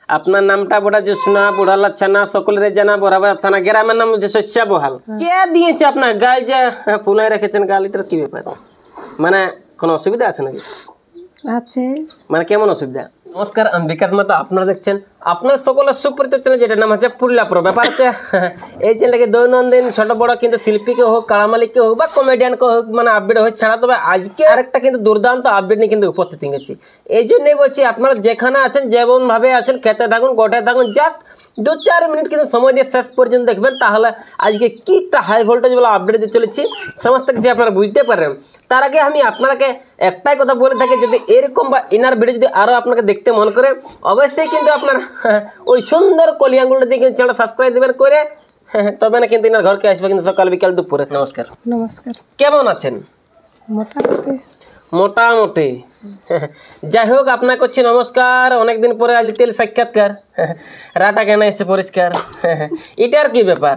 আপনার নামটা বড়া জোসনা বুড়ালা ছানা সকলের জানা বরাবর থানা গ্রামের নাম হচ্ছে শস্যা বহাল। কে দিয়েছে আপনার গায়ে যে ফুলাই রেখেছেন গাল, এটার কি ব্যাপার? মানে কোনো অসুবিধা আছে নাকি? আছে। মানে কেমন অসুবিধা? নমস্কার, আমি বিকাশ মাতা। আপনারা দেখছেন আপনার সকলের সুপরিচিত চ্যানেল, যেটার নাম হচ্ছে পুরুলিয়া প্রো। ব্যাপার হচ্ছে এই চ্যানেলকে দৈনন্দিন ছোট বড় কিন্তু শিল্পীকে হোক, কাড়ামালিককে হোক বা কমেডিয়ানকে হোক, মানে আপডেট হয়ে ছাড়া। তবে আজকে আরেকটা কিন্তু দুর্দান্ত আপডেট নিয়ে কিন্তু উপস্থিত হয়েছি। এই জন্যই বলছি, আপনারা যেখানে আছেন যেমনভাবে আছেন খেতে থাকুন, গোটায় থাকুন, জাস্ট 2-4 মিনিট কিন্তু সময় দিয়ে শেষ পর্যন্ত দেখবেন। তাহলে আজকে কি একটা হাই ভোল্টেজ বলে আপডেট দিয়ে চলেছি, সমস্ত কিছু আপনারা বুঝতে পারেন। তার আগে আমি আপনাকে একটাই কথা বলে থাকি, যদি এরকম বা ইনার ভিডিও যদি আরও আপনাকে দেখতে মন করে, অবশ্যই কিন্তু আপনার ওই সুন্দর কলি আঙুলটা দিয়ে কিন্তু চ্যানেলটা সাবস্ক্রাইব দেবেন করে, তবে না কিন্তু ইনার ঘরকে আসবে কিন্তু সকাল বিকাল দুপুরে। নমস্কার। নমস্কার। কেমন আছেন? মোটামুটি। মোটামুটি। যাই হোক, আপনাকে করছি নমস্কার। অনেকদিন পরে আজ তেল সাক্ষাৎকার, রাটা কেন এসে পরিষ্কার। এটার কি ব্যাপার?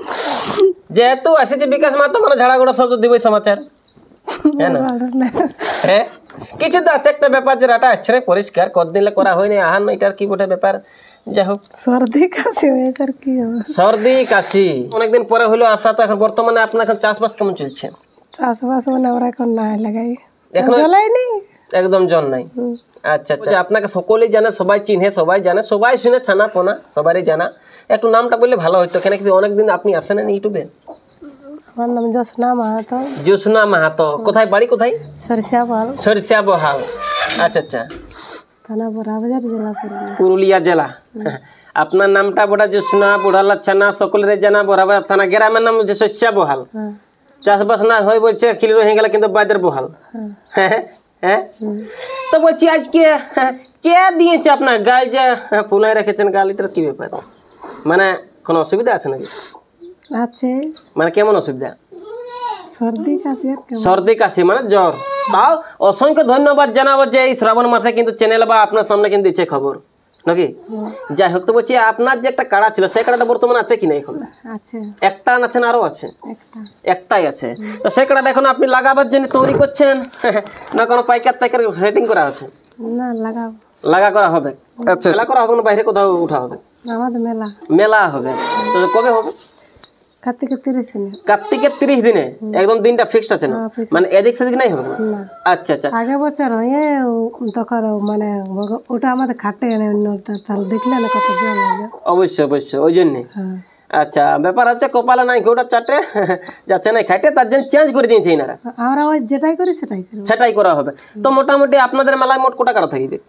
যেহেতু আসেছে বিকাশ মাত্র, মানে ঝাড়াগোড়া শব্দ দিবই সমাচার, হ্যাঁ না? হ্যাঁ, কিছু তো আছে একটা ব্যাপার, যে রাটা আসছে না পরিষ্কার, কতদিন করা হয়নি আহান, এটার কি বটে ব্যাপার? যাই হোক, সর্দি কাশি হয়েছে আর কি হবে। সর্দি কাশি অনেকদিন পরে হলো আসা। তো এখন বর্তমানে আপনার এখন চাষবাস কেমন চলছে? চাষবাস মানে আমরা এখন না লাগাই, এখন জ্বলাইনি, একদম জন নাই। আচ্ছা আচ্ছা, আপনাকে সকলেই জানে, সবাই চিনে, সবাই জানে, সবাই শুনে, ছানা পোনা সবারই জানা। একটু নামটা বললে ভালো হতো, কেন কি অনেকদিন আপনি আসেন না ইউটিউবে। আমার নাম জোসনা মাহাতো। জোসনা মাহাতো। কোথায় বাড়ি? কোথায়? সরিষা বল, সরিষা বহাল। আচ্ছা আচ্ছা, থানা বরাবাজার, জেলা পুরুলিয়া। পুরুলিয়া জেলা। আপনার নামটা বড়া জোসনা বুড়ালা ছানা সকলের জানা বরাবর থানা গ্রামের নাম হচ্ছে শস্যা বহাল। চাষবাস না হয়ে বলছে খিলি হয়ে গেলে কিন্তু বাইদের বহাল। হ্যাঁ হ্যাঁ, তো বলছি আজকে কে দিয়েছে আপনার গায়ে যে ফুলাই রেখেছেন গাল, এটার কি ব্যাপার? মানে কোনো অসুবিধা আছে নাকি? আছে। মানে কেমন অসুবিধা? সর্দি কাশি। সর্দি কাশি মানে জ্বর। তাও অসংখ্য ধন্যবাদ জানাবো যে এই শ্রাবণ মাসে কিন্তু চ্যানেল বা আপনার সামনে কিন্তু দিচ্ছে খবর নাকি। যাই হোক, তো বলছি আপনার যে একটা কাড়া ছিল, সেই কাড়াটা বর্তমানে আছে কিনা এখন? আছে। একটা আছে না আরো আছে? একটাই আছে। তো সেই কাড়াটা এখন আপনি লাগাবার জন্য তৈরি করছেন না কোনো পাইকার সেটিং করা আছে? না, লাগা করা হবে। আচ্ছা, মেলা করা হবে না বাইরে কোথাও উঠা হবে? আমাদের মেলা হবে। তো কবে হবে? কার্তিকের 30 দিনে। কার্তিকের 30 দিনে একদম দিনটা ফিক্সড আছে না? মানে এদিক সেদিক নাই হবে না? আচ্ছা আচ্ছা, আগে বছর হয়ে তখন মানে ওটা আমাদের খাটে তাহলে দেখলে না কত জল লাগে। অবশ্যই অবশ্যই, ওই জন্যে। আচ্ছা, ব্যাপার হচ্ছে কপালে নাই ওটা চাটে যাচ্ছে না খাইতে, তার জন্য চেঞ্জ করে দিয়েছে এনারা। আমরা ওই যেটাই করি সেটাই করা হবে। তো মোটামুটি আপনাদের মেলায় মোট কটা কাড়া থাকবে?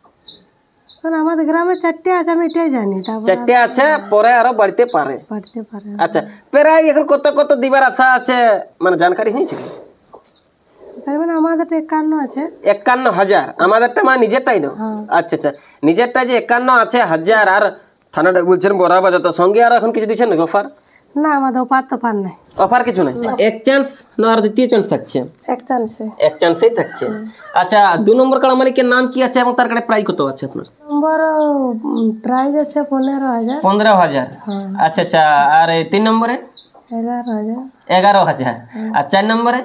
আমাদের গ্রামে 4টে আছে, আমি এটাই জানি। 4টে আছে, পরে আরো বাড়তে পারে। আচ্ছা, প্রায় এখন কত কত দিবার আশা আছে, মানে জানকারি হয়েছে? মানে আমাদের 51 আছে। 51,000? আমাদেরটা মানে নিজেরটাই না? আচ্ছা আচ্ছা, নিজেরটা যে 51 আছে হাজার, আর থানাটা বলছেন বরাবাজার, তো সঙ্গে আর এখন কিছু দিচ্ছেন নাকি অফার? না, আমাদের অফার নাই। অফার কিছু নাই? এক চান্স না আর দ্বিতীয় চান্স থাকছে? এক চান্সেই থাকছে। আচ্ছা, 2 নম্বর কাড়া মালিকের নাম কি আছে এবং তার কাছে প্রাইস কত আছে আপনার? নম্বর প্রাইস আছে 15,000। 15,000। আচ্ছা আচ্ছা, আর 3 নম্বরে? 11,000। আর 4 নম্বরে?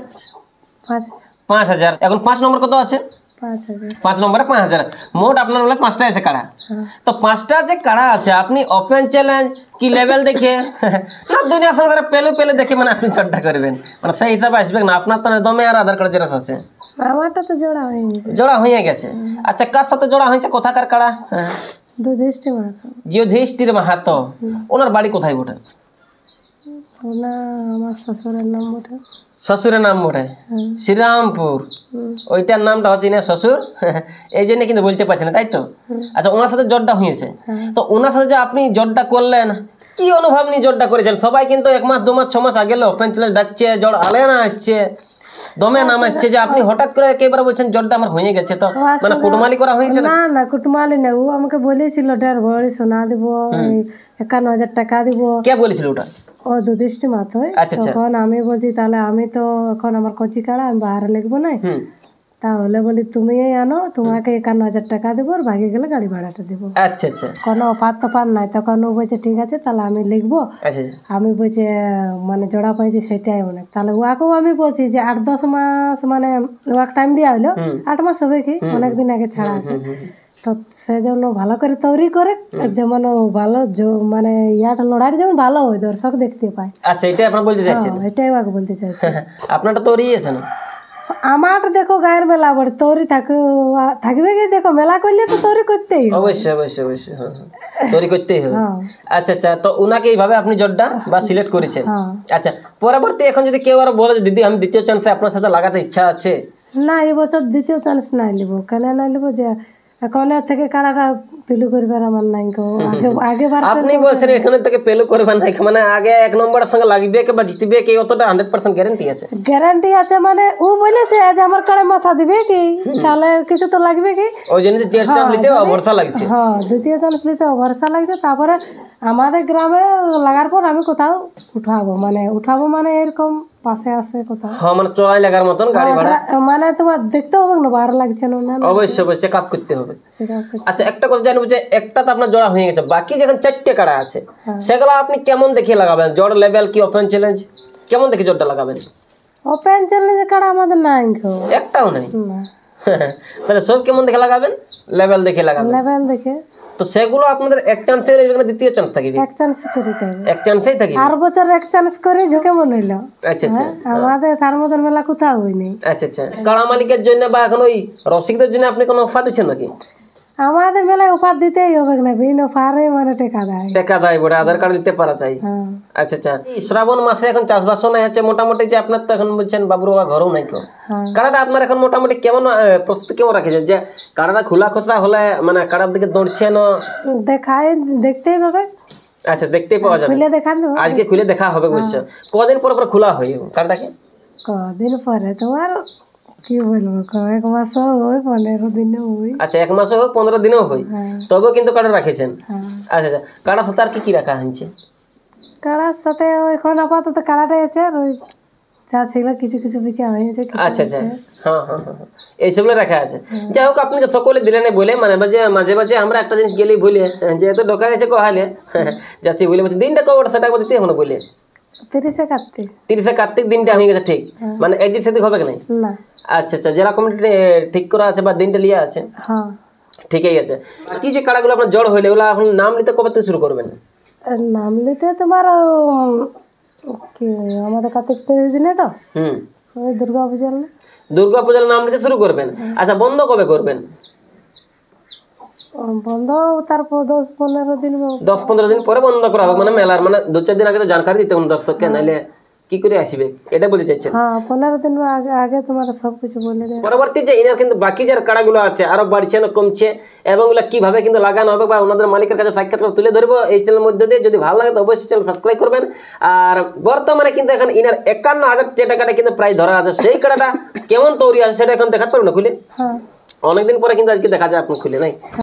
5,000। এখন 5 নম্বর কত আছে? 5 নম্বরে 5,000। মোট আপনার বলে 5টা আছে কাড়া। তো 5টা যে কাড়া আছে, আপনি ওপেন চ্যালেঞ্জ কি লেভেল দেখে না দুনিয়া সংসারে পেলে দেখে মানে আপনি চর্চা করবেন, মানে সেই হিসাবে আসবে না? আপনার তো দমে আর আধার কার্ড জেরক্স আছে? আমারটা তো জোড়া হয়ে গেছে। আচ্ছা, কার সাথে জোড়া হয়েছে, কোথাকার কাড়া? যুধিষ্ঠির মাহাতো। ওনার বাড়ি কোথায় বটে? আমার শ্বশুরের নাম বটে। শ্বশুরের নাম বটে শ্রীরামপুর। ওইটার নামটা হচ্ছে না শ্বশুর, এই জন্য কিন্তু বলতে পারছি না, তাই তো? আচ্ছা, ওনার সাথে জটটা হয়েছে। তো ওনার সাথে যে আপনি জটটা করলেন, কি অনুভব নিয়ে জটটা করেছেন? সবাই কিন্তু 1 মাস 2 মাস 6 মাস আগে ওপেন চ্যালেঞ্জ ডাকছে, জট আলে না আসছে, দমে নাম আসছে, যে আপনি হঠাৎ করে একেবারে বলছেন জটটা আমার হয়ে গেছে। তো মানে কুটমালি করা হয়েছে? না, কুটমালি না, ও আমাকে বলেছিল 1.5 ভরি সোনা দিব, 51,000 টাকা দিব। কে বলেছিল ওটা? ও যুধিষ্ঠির মাহাতো। তখন আমি বলছি তাহলে আমি তো এখন আমার কচি কাড়া, আমি বাইরে লিখবো না, তাহলে বলি তুমি আনো, তোমাকে 51,000 টাকা দেবো, আর ভাগে গেলে গাড়ি ভাড়াটা দেবো। আচ্ছা আচ্ছা, কোনো অফার নাই। তখন ও বলছে ঠিক আছে তাহলে আমি লিখবো। আমি বলছি মানে জোড়া পাইছি সেটাই অনেক। তাহলে ওকেও আমি বলছি যে 8-10 মাস মানে ওয়াক টাইম দেওয়া হলো, 8 মাস হবে কি, অনেকদিন আগে ছাড়া আছে। তো সেজন্য ভালো করে তৈরি করে যেমন ভালো মানে ইয়াটা লড়াই যেমন ভালো হয় দর্শক দেখতে পায়। আচ্ছা, এটাই আপনার বলতে চাইছেন? এটাই আগে বলতে চাইছি। আপনারটা তৈরি আছে না? আমার দেখো গায়ের মেলা বড় তৈরি থাকবে কি, দেখো মেলা করলে তো তৈরি করতেই হবে। অবশ্যই অবশ্যই অবশ্যই, হ্যাঁ তৈরি করতেই হবে। আচ্ছা আচ্ছা, তো ওনাকে এইভাবে আপনি জটটা বা সিলেক্ট করেছেন। আচ্ছা, পরবর্তী এখন যদি কেউ আর বলে যে দিদি আমি দ্বিতীয় চান্সে আপনার সাথে লাগাতে ইচ্ছা আছে? না, এই বছর দ্বিতীয় চান্স নাই লিব। কেন নাই লিব যে এখন থেকে কারাটা পেলু করবার আমার নাই। আগেবার আপনি বলছেন এখানে থেকে পেলু করবেন না, মানে আগে এক নম্বরের সঙ্গে লাগবে কে বা জিতবে কে, অতটা 100% গ্যারান্টি আছে? গ্যারান্টি আছে, মানে ও বলেছে যে আমার কাড়ে মাথা দিবে কি, তাহলে কিছু তো লাগবে কি, ওই জন্য চান্স নিতে ভরসা লাগছে। হ্যাঁ, দ্বিতীয় চান্স নিতে ভরসা লাগছে। তারপরে আমাদের গ্রামে লাগার পর আমি কোথাও উঠাবো মানে এরকম পাশে আসে কোথাও, হ্যাঁ মানে চড়াই লাগার মতন গাড়ি ভাড়া, মানে তোমার দেখতে হবে না ভালো লাগছে না? অবশ্যই অবশ্যই চেক আপ করতে হবে। আচ্ছা, একটা কথা জানবো যে একটা তো আপনার জোড়া হয়ে গেছে, বাকি যখন 4টে কাড়া আছে সেগুলো আপনি কেমন দেখে লাগাবেন? জোড় লেভেল কি ওপেন চ্যালেঞ্জ কেমন দেখে জোড়টা লাগাবেন? ওপেন চ্যালেঞ্জ কাড়া আমাদের নাই, একটাও নাই। তাহলে সব কেমন দেখে লাগাবেন? লেভেল দেখে লাগাবেন। লেভেল দেখে। তো সেগুলো আপনাদের এক চান্সে রইবে না দ্বিতীয় চান্স থাকবে? এক চান্স করে দেবে, এক চান্সেই থাকবে। আর বছর এক চান্স করে ঝুঁকে মনে হইলো। আচ্ছা আচ্ছা, আমাদের তার মতন মেলা কোথাও হয়নি। আচ্ছা আচ্ছা, কাড়া মালিকের জন্য বা এখন ওই রসিকদের জন্য আপনি কোনো অফার দিচ্ছেন নাকি? আমাদের মেলায় অফার দিতেই হবে না, বিন অফারে মানে টাকা দেয় বলে আধার কার্ড দিতে পারা চাই। আচ্ছা আচ্ছা, শ্রাবণ মাসে এখন চাষবাসও নাই হচ্ছে মোটামুটি, যে আপনার তো এখন বলছেন বাবুর বাবা ঘরও নাই কেউ, কাড়াটা আপনার এখন মোটামুটি কেমন প্রস্তুতি কেমন রাখেছেন যে কাড়াটা খোলা খোসা হলে মানে কাড়ার দিকে দৌড়ছেন? দেখতেই হবে। আচ্ছা, দেখতেই পাওয়া যাবে, আজকে খুলে দেখা হবে অবশ্য। কদিন পর পর খোলা হয় কাড়াটাকে? কদিন পরে তোমার কি বলবো, এক মাস হয়, 15 দিনও হয়। আচ্ছা, 1 মাসও হোক 15 দিনও হয়, তবেও কিন্তু কাড়া রাখেছেন? আচ্ছা আচ্ছা, কাড়ার সাথে আর কি রাখা হয়েছে? কাড়ার সাথে এখন আপাতত কাড়াটাই আছে, আর ওই যা ছিল কিছু কিছু বিক্রি হয়েছে। আচ্ছা আচ্ছা, হ্যাঁ হ্যাঁ হ্যাঁ, এইসবগুলো রাখা আছে। যাই হোক, আপনি সকলে দিলেন বলে মানে মাঝে মাঝে আমরা একটা জিনিস গেলেই বলে যেহেতু দোকান আছে কহালে যাচ্ছি বলে বলছি দিনটা কবে সেটা দিতে এখন বলে 30 কার্তিক দিনটা হয়ে গেছে ঠিক, মানে একদিন সেদিক হবে না? আচ্ছা আচ্ছা, জেলা কমিটি ঠিক করা আছে বা দিনটা লিয়া আছে? ঠিকই আছে। কি যে কাড়াগুলো আপনার জড় হইলে ওগুলো এখন নাম নিতে কবে থেকে শুরু করবেন? নাম নিতে তোমার কি আমাদের কার্তিক 30 দিনে তো দুর্গা পূজার নাম নিতে শুরু করবেন। আচ্ছা, বন্ধ কবে করবেন? বন্ধ তারপর 10-15 দিন 10-15 দিন পরে বন্ধ করা হবে, মানে মেলার মানে 2-4 দিন আগে তো জানকারি দিতে হবে দর্শককে, নাহলে কি করে আসবে, এটা বলতে চাইছেন? 15 দিন আগে তোমার সবকিছু বলে দেয়। পরবর্তী যে ইনার কিন্তু বাকি যার কাড়াগুলো আছে আরো বাড়ছে না কমছে, এবং ওগুলো কিভাবে কিন্তু লাগানো হবে বা ওনাদের মালিকের কাছে সাক্ষাৎকার তুলে ধরবো এই চ্যানেলের মধ্যে দিয়ে। যদি ভালো লাগে তো অবশ্যই চ্যানেল সাবস্ক্রাইব করবেন। আর বর্তমানে কিন্তু এখন ইনার 51,000 টাকাটা কিন্তু প্রায় ধরা আছে, সেই কাড়াটা কেমন তৈরি আছে সেটা এখন দেখাতে পারবো না খুলে, অনেকদিন পরে কিন্তু আজকে দেখা যায় আপনি খুলে নাই।